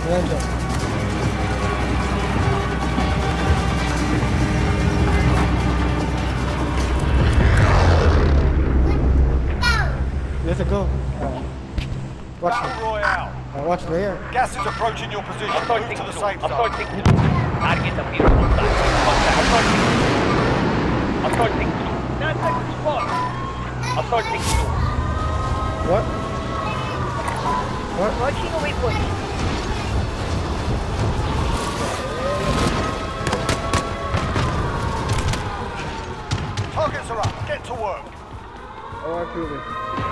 Let's go. Watch Battle Royale. Watch there. Gas is approaching your position. Move to the safe zone. Target appears on site. Assaulting through. 9 seconds spot. Assaulting through. What? Marking a waypoint. Targets are up. Get to work. Oh, absolutely.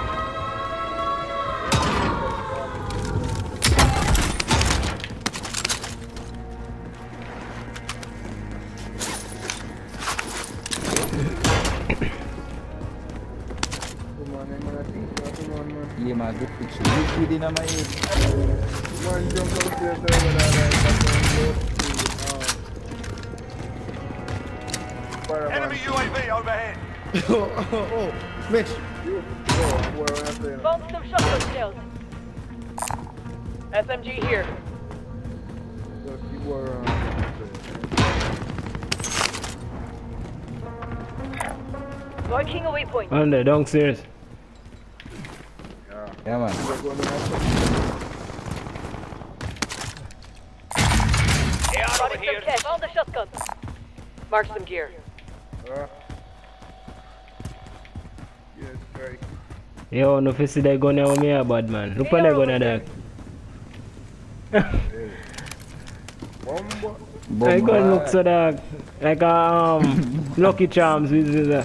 Yeah, man, good in my head. Man, jump upstairs over there. Enemy UAV overhead. Oh, Mitch. Found some shotgun shells. SMG here. Marking a waypoint. On there, downstairs. Yeah, man. They are over here. Found the shotgun. Mark some gear. Yes, right. Yo, no see that gun over me, bad man. Look on that gun there. That gun looks so dark. Like Lucky Charms with that.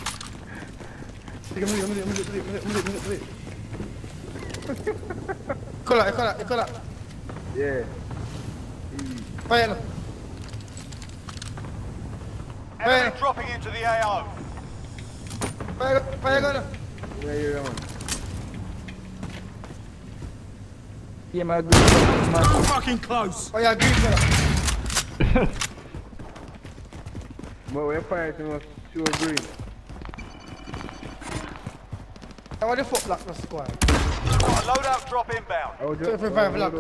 Cola. Yeah. Fire. Enemy dropping into the AO. Fire gun. Yeah, man. Yeah, man, good. Man. Fucking close. Oh yeah, green color. But we're fighting us pure green. What the fuck black the squad? Loadout drop inbound. Oh, just 25 black.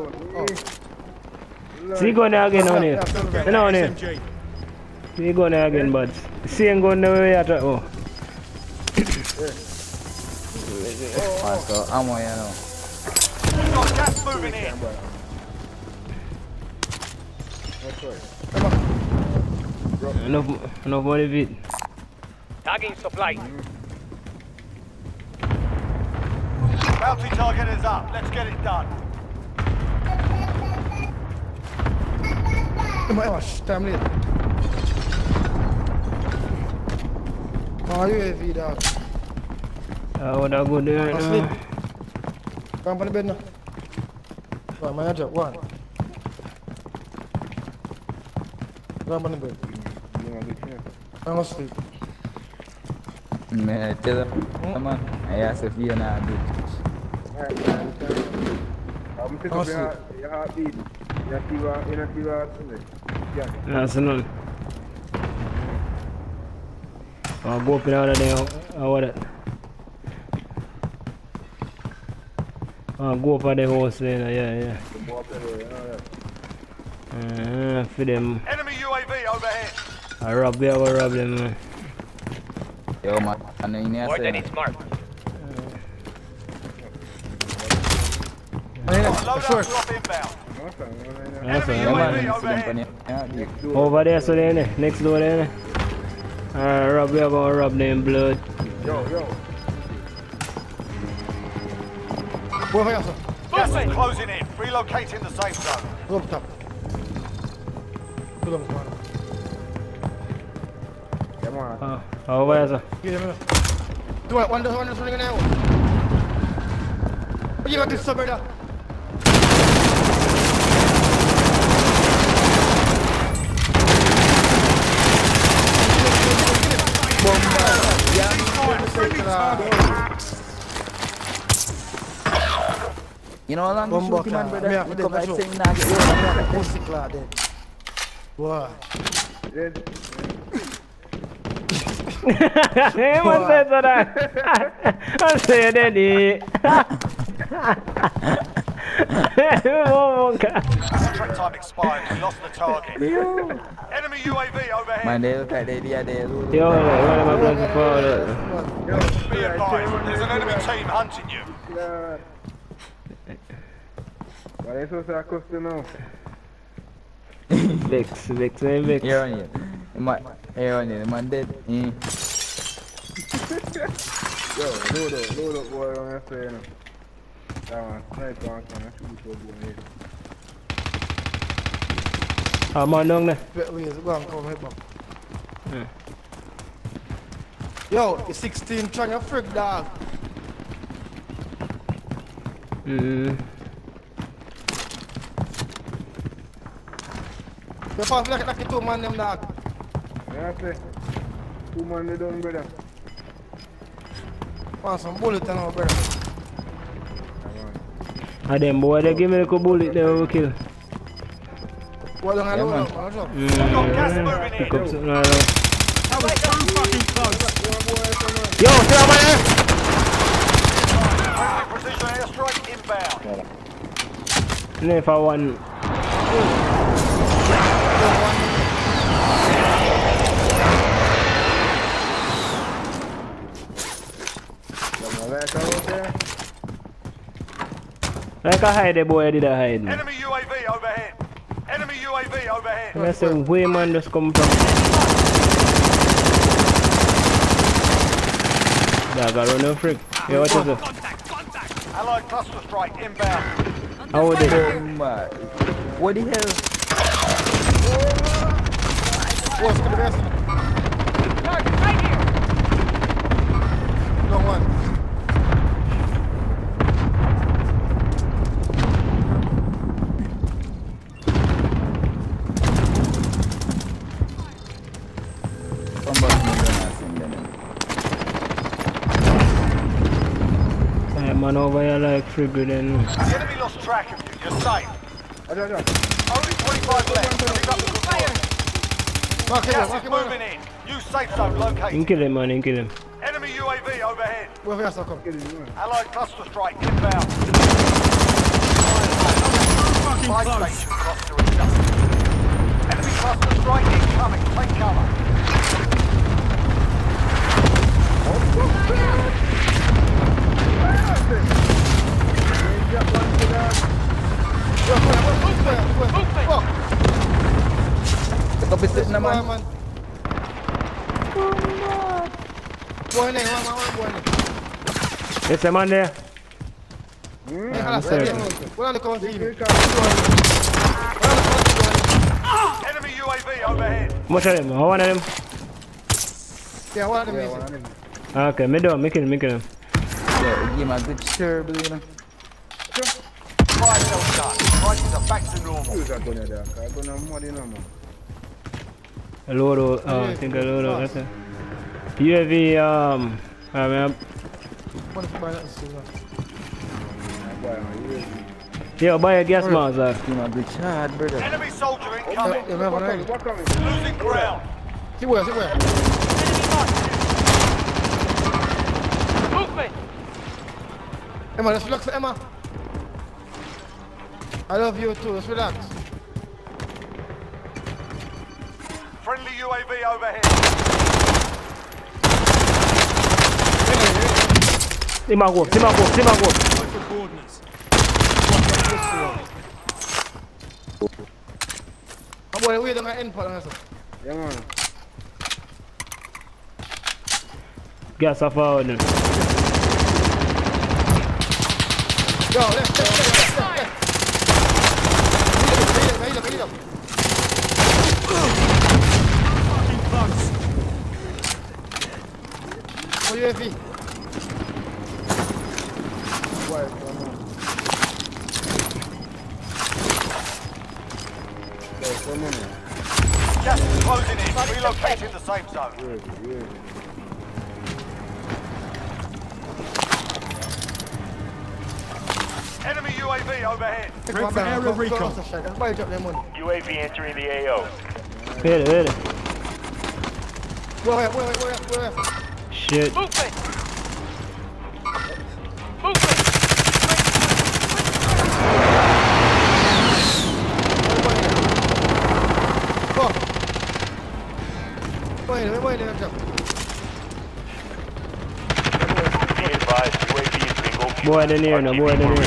See gun there again on here. You know on here. See gun there again, but same gun the way at oh. So I'm on, you know. Got gas moving in. Enough money bit. Tagging supply. Bounty target is up. Let's get it done. Time late. Oh, UAV dog. What I go there right Asleep. now? Come on the bed now. One, manager, one. Come on the bed. I'm asleep. Man, tell them, come on. I asked if you're not good. I'm picking up your heartbeat. That's none. I'll go up in out of there. How what it? I'll go up at the house there. Yeah. For them. Enemy UAV overhead. I rob them, man. Yo, man, I know you need More to than say. it's marked. Loadout drop inbound. That's Enemy all. UAV overhead. Over there, so there, next door there. Rob, we are gonna rub them blood. Yo. Where are you? Gas is closing in. Relocating the safe zone. Go up top. Pull up, man. Come on. Over there, sir. Give him do it. One that's running now. What you got this sub brother? You know how long you shoot him, man, brother? Yeah, You come like yeah, saying nah, get over. Pussy clad then. Boy. Hey, what's that, sir? I'm saying that. Oh, God. Contract time expired. We lost the target. Enemy UAV overhead. Man, they look like they are there. Yo, what am I going for? Be advised, there's an enemy team hunting you. Yeah. What is supposed to cost now? Vex. Here on you. Here on you. The man dead. Yo, load up boy on your say now. That one, sniper on can I shoot this one here. I'm on down there. Wait, go on, come here, Bob. Yo, it's 16 trying to freak dog. You pass like the 2 man them dog. Yeah, I say. 2 man they done, brother. Want some bullet now, brother. And them boy, they give me a bullet, they will kill. What long I do? Gas moving Pick in. up something like that. That was so fucking close. Yo, stay over there! Precision airstrike inbound. If I want. Like I hide the boy, did I hide? Enemy UAV overhead. Enemy UAV overhead. I say, where man just come from? Dog, I run no freak. Yeah, what is it? Allied cluster strike inbound. How would it? What the hell? What's the best? Target right here. No one. Man over here like frigid and The enemy lost track of you. You're safe. Only 25 left. Pick up the good work. Gas is moving in. New safe zone located. kill him, man, kill him. Enemy UAV overhead. Where we are, so come. Allied cluster strike inbound. Fucking Buy close. station cluster adjusted. Enemy cluster strike incoming. Take cover. Tapi sit naman. Boy, boy, boy. Yes, man there. Enemy UAV overhead. Much of them, one of them. Yeah, one of them. Okay, me do, me kill him. Yeah, give me a good turbo, you know. Fire cell done. Prices are back to normal. A load I think a load that's it. UAV, I mean, yo, buy a gas mask, Give me a good shot, brother. Enemy soldier incoming. What coming? Losing ground. See where, see where. Movement. Emma, let's relax, Emma. I love you too, let's relax. Friendly UAV overhead. see my go. What's the coordinates? I'm going to wait on my end part. Yeah, man. Gas off out. Yo, left. Heal up. Fucking close. For UAV. Gas is closing in. Relocating the safe zone. Enemy UAV overhead. Ready for aerial recon. UAV entering the AO. Wait. Where? Shit. Movement. boy in here, no boy in here.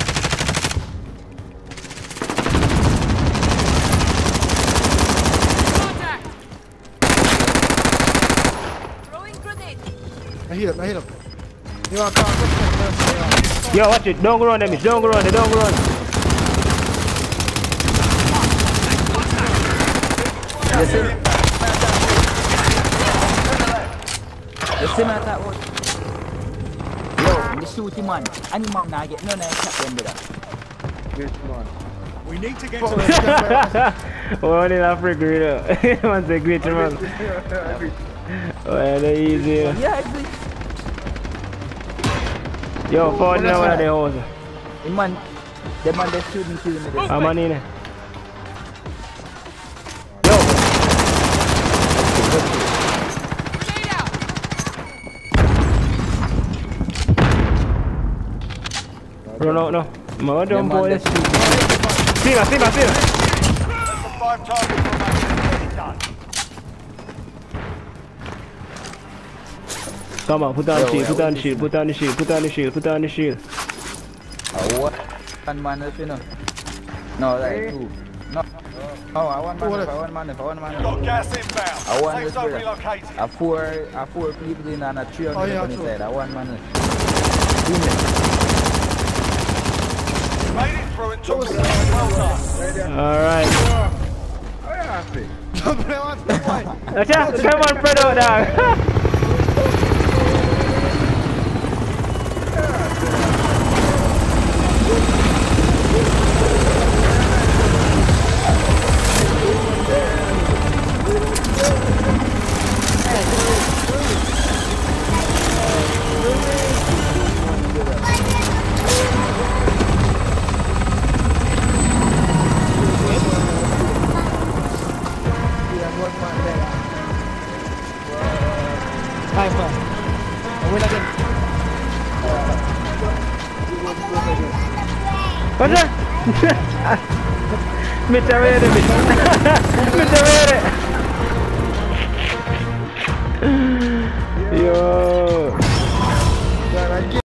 I hit him. You want to come? Yo, watch it. Don't go around them. Don't go around. Don't go around. You see me at that one? Yo, me shoot him, man. And him now get none of the cap them, brother. Yes, man. We need to get to Oh, they are freaking it up. Man, say great, man. Oh, they're easy. Yeah, I see. Yo, forward now one of the houses. The man, they shooting kill me. I'm on in. Run out now. My dumb boy. See her. Less than 5 targets remaining. Done. Come on, put on the shield. What? One man, if you know. No, like 2. No. Oh, I want man. Got gas inbound. I want Safe with zone brother. relocated. A four people in and a 3 on the side. I want man. Made it through and took the well done. Alright. Come on, Fredo, dog. What's that? Mitch,